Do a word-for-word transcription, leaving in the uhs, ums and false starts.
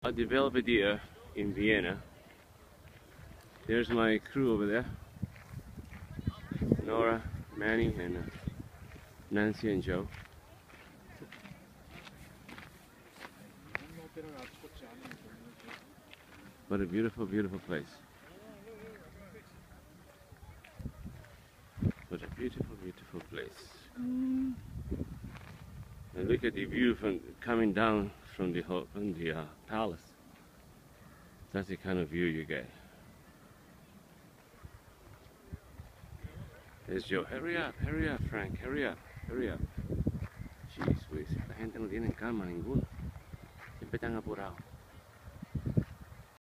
At the Belvedere in Vienna. There's my crew over there. Nora, Manny, and uh, Nancy and Joe. What a beautiful, beautiful place. What a beautiful, beautiful place. Mm. And look at the view from coming down from the from the uh, palace. That's the kind of view you get. There's Joe. Hurry up, hurry up, Frank. Hurry up, hurry up. Jeez, pues, la gente no tiene calma ninguna. Siempre están apurados.